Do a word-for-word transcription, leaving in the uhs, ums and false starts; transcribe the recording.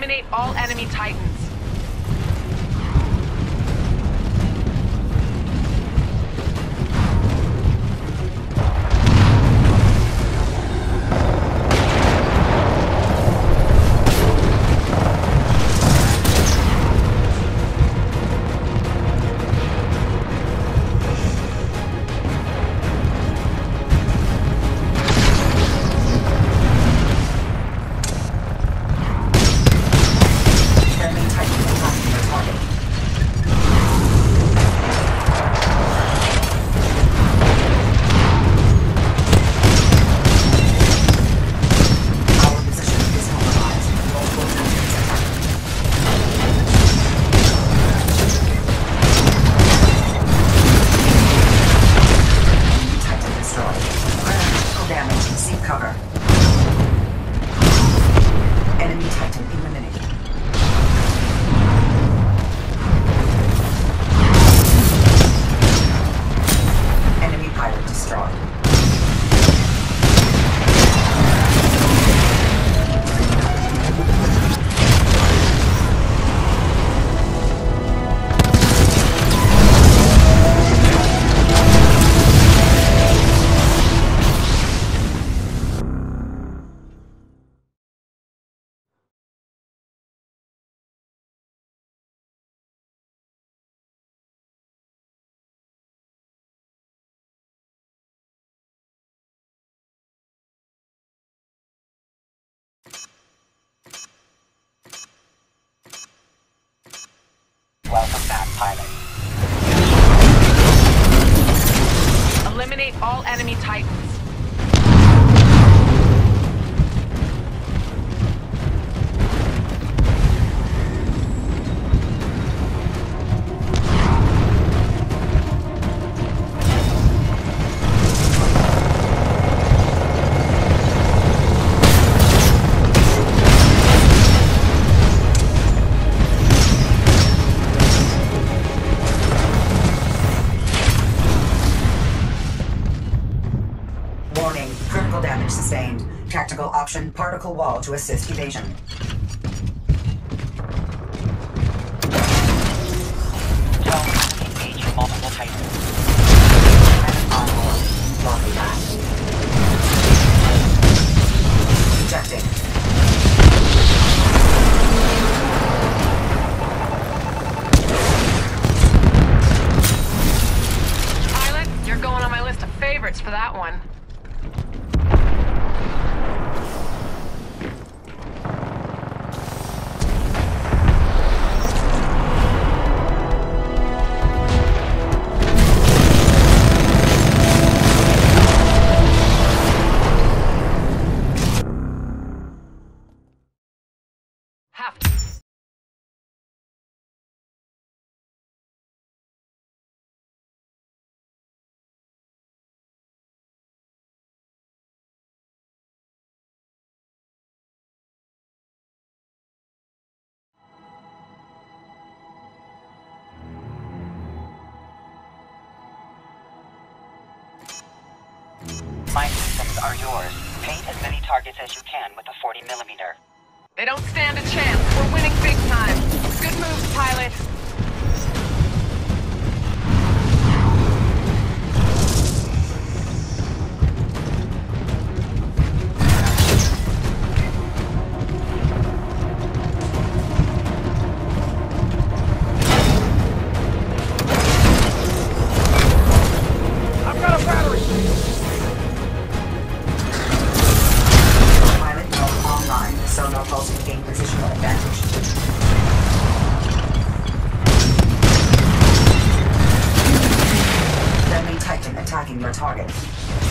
Eliminate all enemy Titans. Welcome back, pilot. Eliminate all enemy Titans. Warning, critical damage sustained. Tactical option, particle wall to assist evasion. Don't engage multiple Titans. On board. Lobby that. Ejecting. Pilot, you're going on my list of favorites for that one. Have to. My systems are yours. Paint as many targets as you can with a forty millimeter. They don't stand a chance. We're winning big time. Good moves, pilot. I've got a battery. Pilot mode online. Sonar pulse to gain positional advantage. Friendly Titan attacking your target.